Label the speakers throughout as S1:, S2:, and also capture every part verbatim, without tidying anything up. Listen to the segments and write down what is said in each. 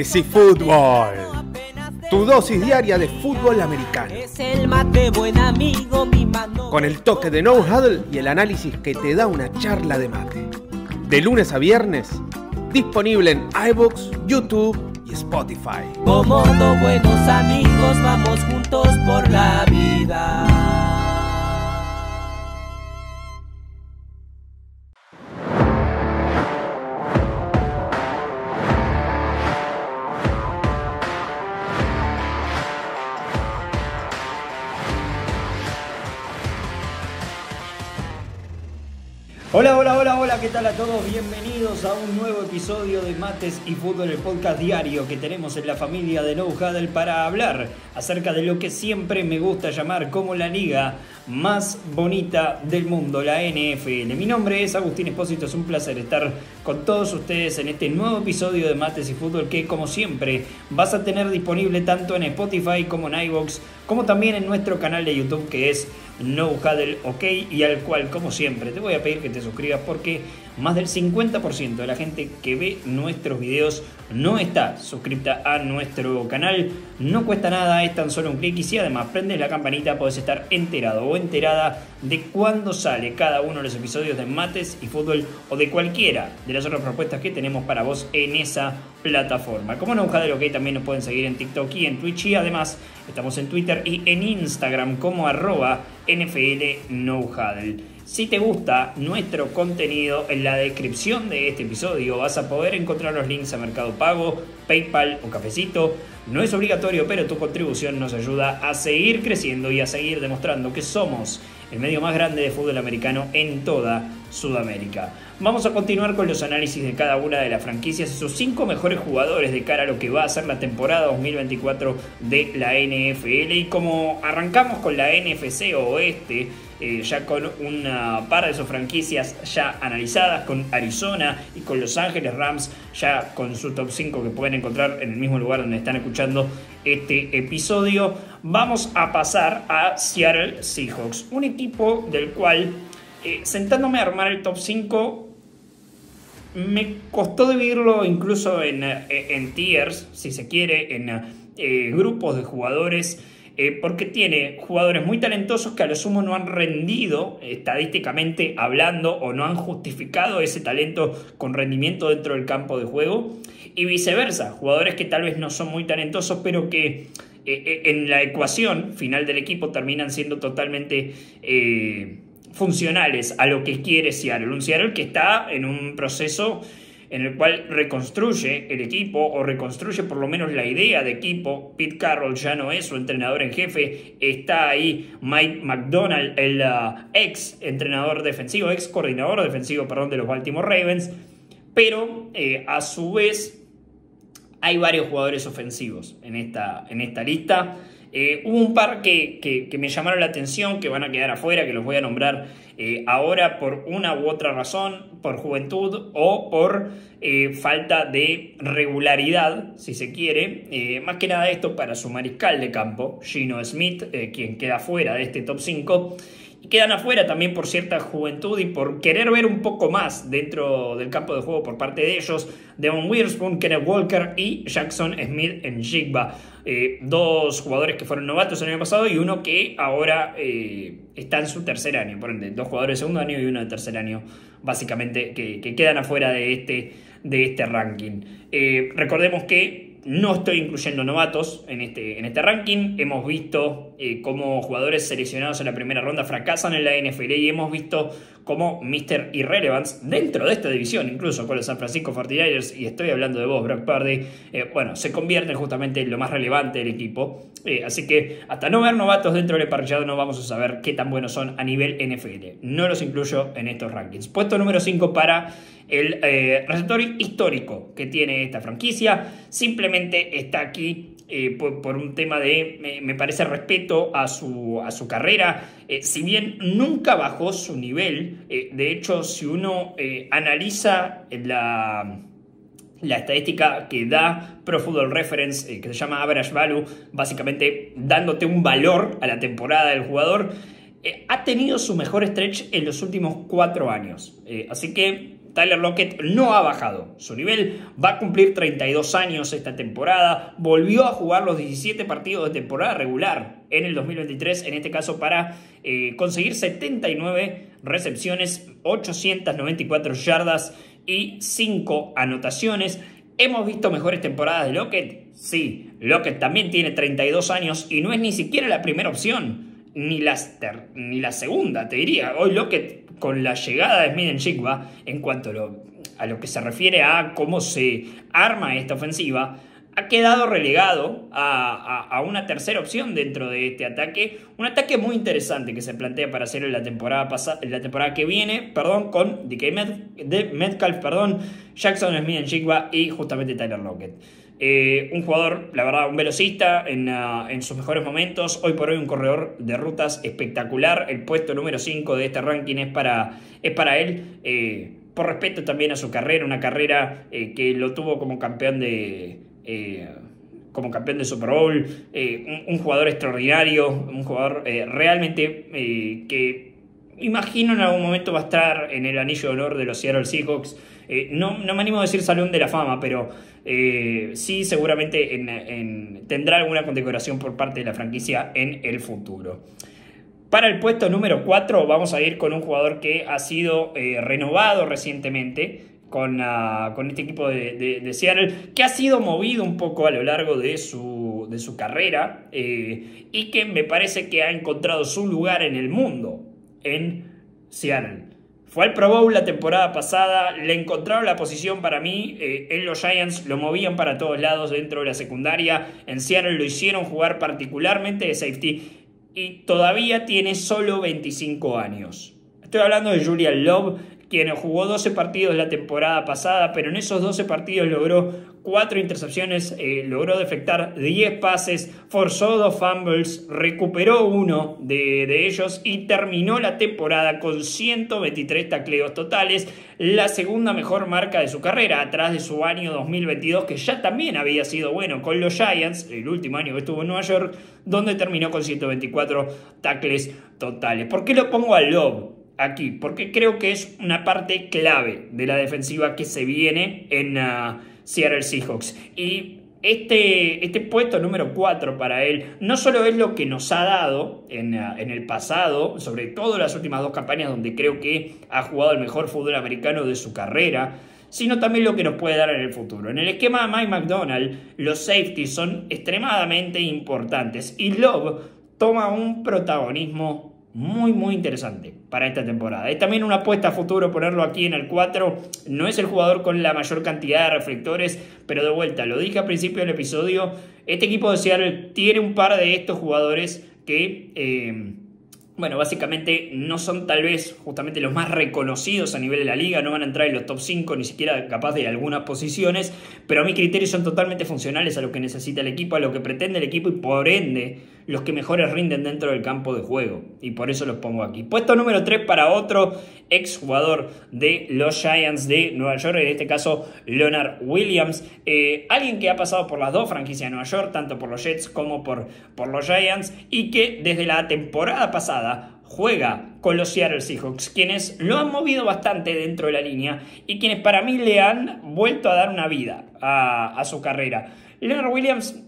S1: Mates y Fútbol. Tu dosis diaria de fútbol americano.
S2: Es el mate buen amigo, mi mano.
S1: Con el toque de no huddle y el análisis que te da una charla de mate. De lunes a viernes, disponible en iVoox, YouTube y Spotify.
S2: Como dos buenos amigos, vamos juntos por la vida.
S3: Hola, hola, hola, hola, ¿qué tal a todos? Bienvenidos a un nuevo episodio de Mates y Fútbol, el podcast diario que tenemos en la familia de No Huddle para hablar acerca de lo que siempre me gusta llamar como la liga más bonita del mundo, la N F L. Mi nombre es Agustín Espósito, es un placer estar con todos ustedes en este nuevo episodio de Mates y Fútbol que, como siempre, vas a tener disponible tanto en Spotify como en iVoox, como también en nuestro canal de YouTube que es No Huddle OK, y al cual, como siempre, te voy a pedir que te suscribas porque más del cincuenta por ciento de la gente que ve nuestros videos no está suscripta a nuestro canal. No cuesta nada, es tan solo un clic, y si además prendes la campanita podés estar enterado o enterada de cuándo sale cada uno de los episodios de Mates y Fútbol o de cualquiera de las otras propuestas que tenemos para vos en esa plataforma. Como No Huddle OK, también nos pueden seguir en TikTok y en Twitch, y además estamos en Twitter y en Instagram como arroba N F L No Huddle. Si te gusta nuestro contenido, en la descripción de este episodio vas a poder encontrar los links a Mercado Pago, PayPal o Cafecito. No es obligatorio, pero tu contribución nos ayuda a seguir creciendo y a seguir demostrando que somos el medio más grande de fútbol americano en toda Sudamérica. Vamos a continuar con los análisis de cada una de las franquicias y sus cinco mejores jugadores de cara a lo que va a ser la temporada dos mil veinticuatro de la N F L. Y como arrancamos con la N F C Oeste, eh, ya con una par de sus franquicias ya analizadas, con Arizona y con Los Ángeles Rams ya con su top cinco que pueden encontrar en el mismo lugar donde están escuchando este episodio, vamos a pasar a Seattle Seahawks, un equipo del cual, eh, sentándome a armar el top cinco, me costó dividirlo incluso en, en tiers, si se quiere, en eh, grupos de jugadores, eh, porque tiene jugadores muy talentosos que a lo sumo no han rendido estadísticamente hablando o no han justificado ese talento con rendimiento dentro del campo de juego, y viceversa, jugadores que tal vez no son muy talentosos pero que eh, en la ecuación final del equipo terminan siendo totalmente Eh, funcionales a lo que quiere Seattle. Un Seattle que está en un proceso en el cual reconstruye el equipo, o reconstruye por lo menos la idea de equipo. Pete Carroll ya no es su entrenador en jefe, está ahí Mike McDonald, el uh, ex entrenador defensivo, ex coordinador defensivo, perdón, de los Baltimore Ravens, pero eh, a su vez hay varios jugadores ofensivos en esta, en esta lista. Eh, hubo un par que, que, que me llamaron la atención, que van a quedar afuera, que los voy a nombrar eh, ahora por una u otra razón, por juventud o por eh, falta de regularidad, si se quiere. Eh, más que nada esto para su mariscal de campo, Geno Smith, eh, quien queda fuera de este top cinco. Y quedan afuera también por cierta juventud y por querer ver un poco más dentro del campo de juego por parte de ellos. Devon Witherspoon, Kenneth Walker y Jackson Smith en Jigba. Eh, dos jugadores que fueron novatos el año pasado y uno que ahora eh, está en su tercer año. Por ende, dos jugadores de segundo año y uno de tercer año, básicamente, que, que quedan afuera de este, de este ranking. Eh, recordemos que no estoy incluyendo novatos en este, en este ranking. Hemos visto eh, cómo jugadores seleccionados en la primera ronda fracasan en la N F L, y hemos visto cómo míster Irrelevance dentro de esta división, incluso con los San Francisco cuarenta y nueve ers, y estoy hablando de vos, Brock Purdy, eh, bueno, se convierte justamente en lo más relevante del equipo. Eh, así que hasta no ver novatos dentro del emparrillado no vamos a saber qué tan buenos son a nivel N F L. No los incluyo en estos rankings. Puesto número cinco para el eh, receptor histórico que tiene esta franquicia. Simplemente está aquí eh, por, por un tema de, me, me parece, respeto a su, a su carrera. Eh, si bien nunca bajó su nivel, eh, de hecho, si uno eh, analiza la... la estadística que da Pro Football Reference, eh, que se llama Average Value, básicamente dándote un valor a la temporada del jugador, eh, ha tenido su mejor stretch en los últimos cuatro años. Eh, así que Tyler Lockett no ha bajado su nivel, va a cumplir treinta y dos años esta temporada, volvió a jugar los diecisiete partidos de temporada regular en el dos mil veintitrés, en este caso para eh, conseguir setenta y nueve recepciones, ochocientas noventa y cuatro yardas y cinco anotaciones. ¿Hemos visto mejores temporadas de Lockett? Sí, Lockett también tiene treinta y dos años y no es ni siquiera la primera opción. Ni la, ni la segunda, te diría. Hoy Lockett, con la llegada de Smith-Njigba, en cuanto a lo, a lo que se refiere a cómo se arma esta ofensiva, ha quedado relegado a, a, a una tercera opción dentro de este ataque. Un ataque muy interesante que se plantea para hacer en la temporada pasada, en la temporada que viene, perdón, con D K Metcalf, perdón, Jackson Smith-Njigba y justamente Tyler Lockett. Eh, un jugador, la verdad, un velocista en, uh, en sus mejores momentos. Hoy por hoy un corredor de rutas espectacular. El puesto número cinco de este ranking es para, es para él. Eh, por respeto también a su carrera. Una carrera eh, que lo tuvo como campeón de... Eh, como campeón de Super Bowl. Eh, un, un jugador extraordinario. Un jugador eh, realmente eh, que imagino en algún momento va a estar en el anillo de honor de los Seattle Seahawks. Eh, no, no me animo a decir Salón de la Fama, pero eh, sí seguramente en, en, tendrá alguna condecoración por parte de la franquicia en el futuro. Para el puesto número cuatro vamos a ir con un jugador que ha sido eh, renovado recientemente con, uh, con este equipo de, de, de Seattle, que ha sido movido un poco a lo largo de su, de su carrera eh, y que me parece que ha encontrado su lugar en el mundo en Seattle. Fue al Pro Bowl la temporada pasada, le encontraron la posición para mí, eh, en los Giants lo movían para todos lados dentro de la secundaria, en Seattle lo hicieron jugar particularmente de safety y todavía tiene solo veinticinco años. Estoy hablando de Julian Love, quien jugó doce partidos la temporada pasada, pero en esos doce partidos logró cuatro intercepciones, eh, logró defectar diez pases, forzó dos fumbles, recuperó uno de, de ellos y terminó la temporada con ciento veintitrés tacleos totales, la segunda mejor marca de su carrera, atrás de su año dos mil veintidós, que ya también había sido bueno con los Giants, el último año que estuvo en Nueva York, donde terminó con ciento veinticuatro tacles totales. ¿Por qué lo pongo a Love aquí? Porque creo que es una parte clave de la defensiva que se viene en uh, Seattle Seahawks. Y este, este puesto número cuatro para él no solo es lo que nos ha dado en, uh, en el pasado, sobre todo en las últimas dos campañas donde creo que ha jugado el mejor fútbol americano de su carrera, sino también lo que nos puede dar en el futuro. En el esquema de Mike McDonald, los safeties son extremadamente importantes y Love toma un protagonismo muy muy interesante para esta temporada. Es también una apuesta a futuro ponerlo aquí en el cuatro. No es el jugador con la mayor cantidad de reflectores, pero de vuelta, lo dije al principio del episodio, este equipo de Seattle tiene un par de estos jugadores que eh, bueno, básicamente no son tal vez justamente los más reconocidos a nivel de la liga, no van a entrar en los top cinco, ni siquiera capaz de algunas posiciones, pero a mi criterio son totalmente funcionales a lo que necesita el equipo, a lo que pretende el equipo y por ende los que mejores rinden dentro del campo de juego, y por eso los pongo aquí. Puesto número tres para otro exjugador de los Giants de Nueva York, en este caso Leonard Williams, eh, alguien que ha pasado por las dos franquicias de Nueva York, tanto por los Jets como por, por los Giants, y que desde la temporada pasada juega con los Seattle Seahawks, quienes lo han movido bastante dentro de la línea y quienes para mí le han vuelto a dar una vida a, a su carrera. Leonard Williams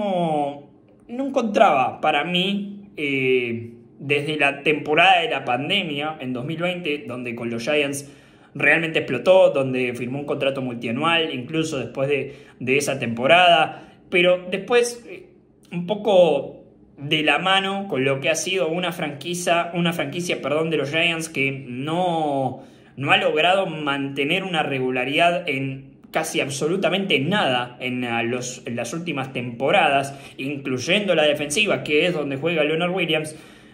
S3: no, no encontraba para mí eh, desde la temporada de la pandemia en dos mil veinte, donde con los Giants realmente explotó, donde firmó un contrato multianual incluso después de, de esa temporada, pero después eh, un poco de la mano con lo que ha sido una franquicia, una franquicia perdón, de los Giants que no, no ha logrado mantener una regularidad en casi absolutamente nada en, uh, los, en las últimas temporadas, incluyendo la defensiva, que es donde juega Leonard Williams.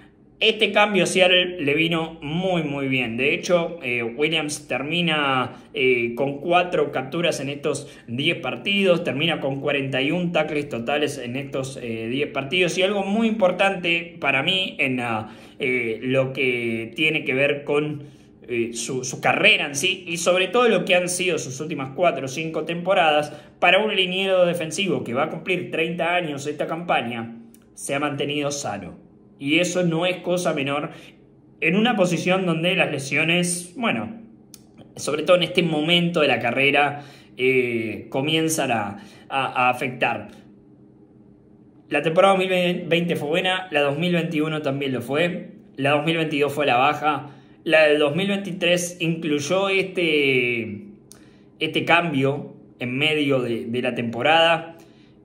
S3: Este cambio a Seattle le vino muy muy bien. De hecho, eh, Williams termina eh, con cuatro capturas en estos diez partidos, termina con cuarenta y uno tackles totales en estos eh, diez partidos. Y algo muy importante para mí en uh, eh, lo que tiene que ver con eh, su, su carrera en sí, y sobre todo lo que han sido sus últimas cuatro o cinco temporadas, para un liniero defensivo que va a cumplir treinta años esta campaña, se ha mantenido sano. Y eso no es cosa menor en una posición donde las lesiones, bueno, sobre todo en este momento de la carrera, eh, comienzan a, a, a afectar. La temporada dos mil veinte fue buena, la dos mil veintiuno también lo fue, la dos mil veintidós fue la baja, la del dos mil veintitrés incluyó este, este cambio en medio de, de la temporada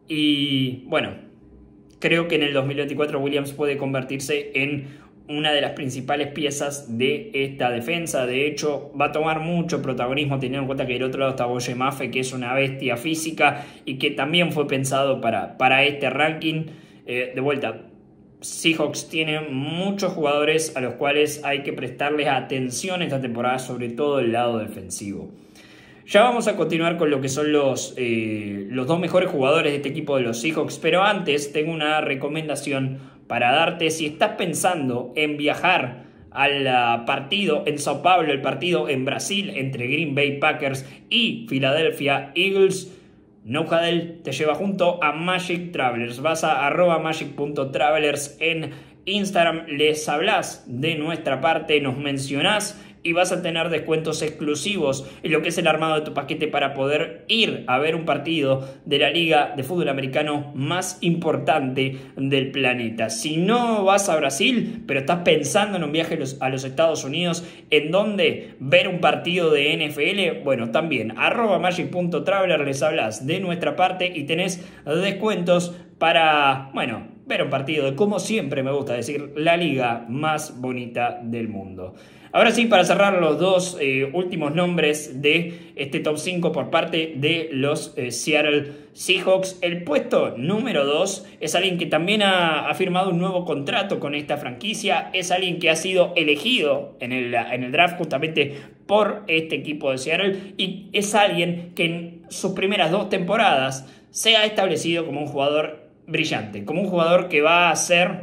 S3: y bueno, creo que en el dos mil veinticuatro Williams puede convertirse en una de las principales piezas de esta defensa. De hecho, va a tomar mucho protagonismo teniendo en cuenta que del otro lado está Boye Mafe, que es una bestia física y que también fue pensado para, para este ranking. Eh, de vuelta, Seahawks tiene muchos jugadores a los cuales hay que prestarles atención esta temporada, sobre todo el lado defensivo. Ya vamos a continuar con lo que son los, eh, los dos mejores jugadores de este equipo de los Seahawks, pero antes tengo una recomendación para darte. Si estás pensando en viajar al partido en Sao Paulo, el partido en Brasil entre Green Bay Packers y Philadelphia Eagles, No Huddle te lleva junto a Magic Travelers. Vas a arroba magic punto travelers en Instagram, les hablas de nuestra parte, nos mencionás y vas a tener descuentos exclusivos en lo que es el armado de tu paquete para poder ir a ver un partido de la liga de fútbol americano más importante del planeta. Si no vas a Brasil, pero estás pensando en un viaje a los, a los Estados Unidos, en donde ver un partido de N F L, bueno, también arroba magic punto traveler, les hablas de nuestra parte y tenés descuentos para, bueno, ver un partido de, como siempre me gusta decir, la liga más bonita del mundo. Ahora sí, para cerrar los dos eh, últimos nombres de este top cinco por parte de los eh, Seattle Seahawks. El puesto número dos es alguien que también ha, ha firmado un nuevo contrato con esta franquicia. Es alguien que ha sido elegido en el, en el draft justamente por este equipo de Seattle. Y es alguien que en sus primeras dos temporadas se ha establecido como un jugador brillante. Como un jugador que va a ser...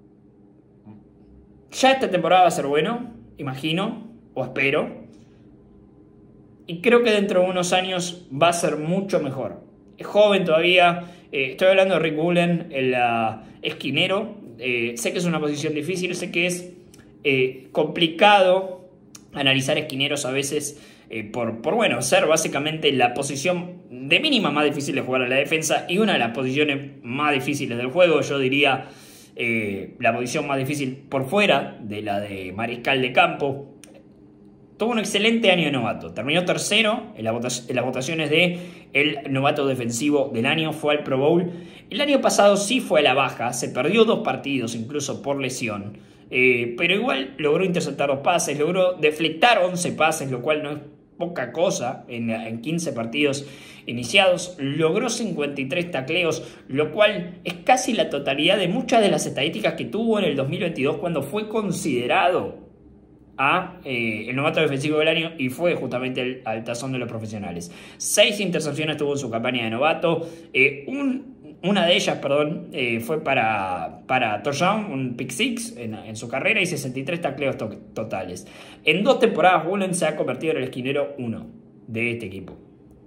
S3: Ya esta temporada va a ser bueno, imagino, o espero, y creo que dentro de unos años va a ser mucho mejor. Es joven todavía, eh, estoy hablando de Rick Bullen, el uh, esquinero. Eh, sé que es una posición difícil, sé que es eh, complicado analizar esquineros a veces eh, por, por, bueno, ser básicamente la posición de mínima más difícil de jugar a la defensa y una de las posiciones más difíciles del juego, yo diría. Eh, la posición más difícil por fuera de la de mariscal de campo. Tuvo un excelente año de novato, terminó tercero en, la vota- en las votaciones de el novato defensivo del año, fue al Pro Bowl. El año pasado sí fue a la baja, se perdió dos partidos incluso por lesión, eh, pero igual logró interceptar dos pases, logró deflectar once pases, lo cual no es poca cosa en, en quince partidos iniciados, logró cincuenta y tres tacleos, lo cual es casi la totalidad de muchas de las estadísticas que tuvo en el dos mil veintidós cuando fue considerado a eh, el novato defensivo del año y fue justamente el, al tazón de los profesionales. Seis intercepciones tuvo en su campaña de novato, eh, un Una de ellas, perdón, eh, fue para, para touchdown, un pick six en, en su carrera y sesenta y tres tacleos to totales. En dos temporadas, Bullen se ha convertido en el esquinero uno de este equipo.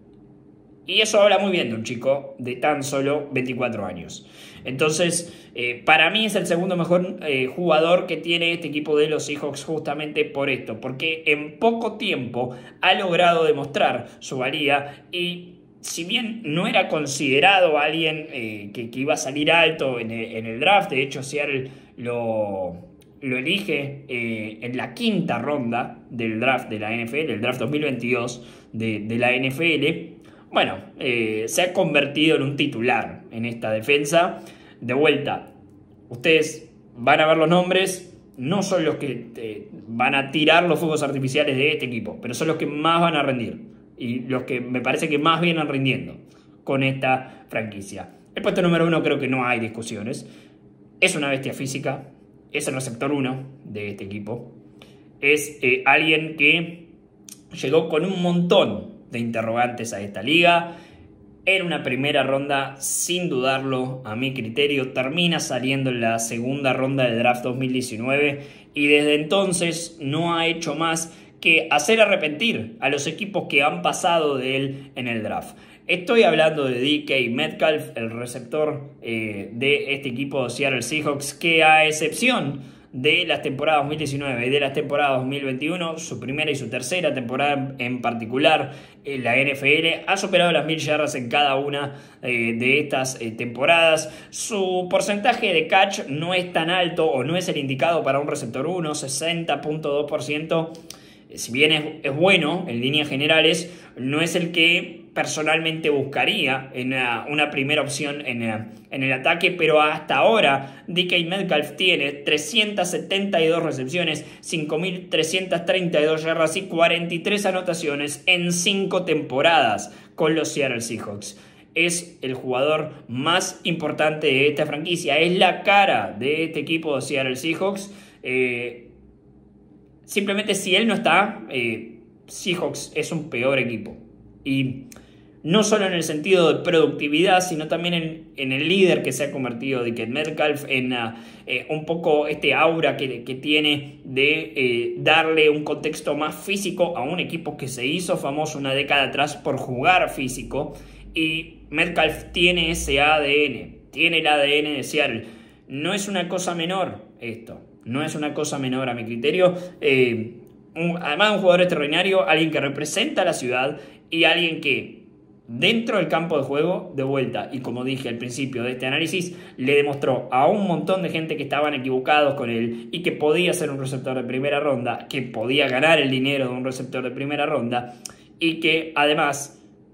S3: Y eso habla muy bien de un chico de tan solo veinticuatro años. Entonces, eh, para mí es el segundo mejor eh, jugador que tiene este equipo de los Seahawks justamente por esto. Porque en poco tiempo ha logrado demostrar su valía y... si bien no era considerado alguien eh, que, que iba a salir alto en el, en el draft, de hecho Seattle lo, lo elige eh, en la quinta ronda del draft de la N F L, el draft dos mil veintidós de, de la N F L, bueno, eh, se ha convertido en un titular en esta defensa. De vuelta, ustedes van a ver los nombres, no son los que eh, van a tirar los fuegos artificiales de este equipo, pero son los que más van a rendir. Y los que me parece que más vienen rindiendo con esta franquicia. El puesto número uno creo que no hay discusiones. Es una bestia física. Es el receptor uno de este equipo. Es eh, alguien que llegó con un montón de interrogantes a esta liga. En una primera ronda, sin dudarlo, a mi criterio, termina saliendo en la segunda ronda del draft dos mil diecinueve. Y desde entonces no ha hecho más que hacer arrepentir a los equipos que han pasado de él en el draft. Estoy hablando de D K Metcalf, el receptor eh, de este equipo de Seattle Seahawks, que a excepción de las temporadas dos mil diecinueve y de las temporadas dos mil veintiuno, su primera y su tercera temporada en particular en la N F L, ha superado las mil yardas en cada una eh, de estas eh, temporadas. Su porcentaje de catch no es tan alto o no es el indicado para un receptor uno, sesenta punto dos por ciento. Si bien es, es bueno en líneas generales, no es el que personalmente buscaría en una, una primera opción en, en el ataque, pero hasta ahora D K Metcalf tiene trescientas setenta y dos recepciones, cinco mil trescientas treinta y dos yardas y cuarenta y tres anotaciones en cinco temporadas con los Seattle Seahawks. Es el jugador más importante de esta franquicia, es la cara de este equipo de Seattle Seahawks. Eh, simplemente si él no está, eh, Seahawks es un peor equipo. Y no solo en el sentido de productividad, sino también en, en el líder que se ha convertido D K Metcalf, en uh, eh, un poco este aura que, que tiene de eh, darle un contexto más físico a un equipo que se hizo famoso una década atrás por jugar físico. Y Metcalf tiene ese A D N, tiene el A D N de Seattle. No es una cosa menor esto, no es una cosa menor a mi criterio. Eh, un, además, un jugador extraordinario, alguien que representa a la ciudad y alguien que dentro del campo de juego, de vuelta, y como dije al principio de este análisis, le demostró a un montón de gente que estaban equivocados con él y que podía ser un receptor de primera ronda, que podía ganar el dinero de un receptor de primera ronda y que además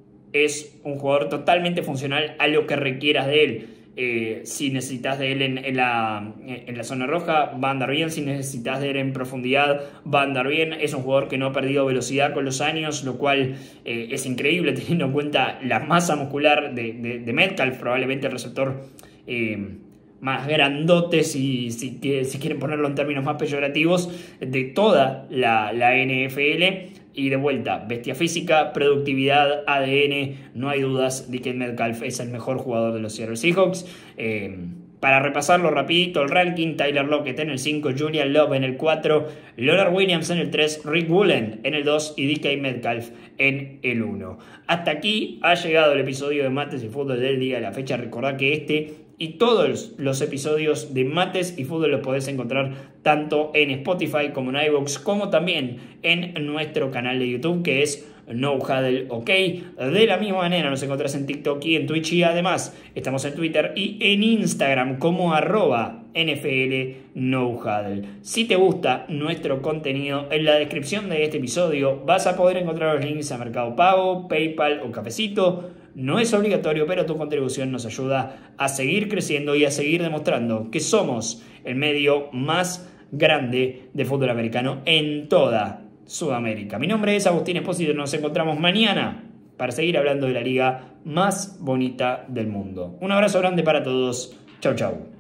S3: es un jugador totalmente funcional a lo que requieras de él. Eh, si necesitas de él en, en, la, en la zona roja, va a andar bien. Si necesitas de él en profundidad, va a andar bien. Es un jugador que no ha perdido velocidad con los años, lo cual eh, es increíble teniendo en cuenta la masa muscular de, de, de Metcalf, probablemente el receptor eh, más grandote, si, si, si quieren ponerlo en términos más peyorativos, de toda la, la N F L. Y de vuelta, bestia física, productividad, A D N, no hay dudas, D K Metcalf es el mejor jugador de los Seattle Seahawks. Eh, para repasarlo rapidito, el ranking: Tyler Lockett en el cinco, Julian Love en el cuatro, Leonard Williams en el tres, Rick Woolen en el dos y D K Metcalf en el uno. Hasta aquí ha llegado el episodio de Mates y Fútbol del día de la fecha. Recordad que este y todos los episodios de Mates y Fútbol los podés encontrar tanto en Spotify como en iVoox, como también en nuestro canal de YouTube, que es No Huddle OK. De la misma manera nos encontrás en TikTok y en Twitch, y además estamos en Twitter y en Instagram como arroba N F L No Huddle. Si te gusta nuestro contenido, en la descripción de este episodio vas a poder encontrar los links a Mercado Pago, PayPal o Cafecito. No es obligatorio, pero tu contribución nos ayuda a seguir creciendo y a seguir demostrando que somos el medio más grande de fútbol americano en toda Sudamérica. Mi nombre es Agustín Espósito y nos encontramos mañana para seguir hablando de la liga más bonita del mundo. Un abrazo grande para todos. Chau, chau.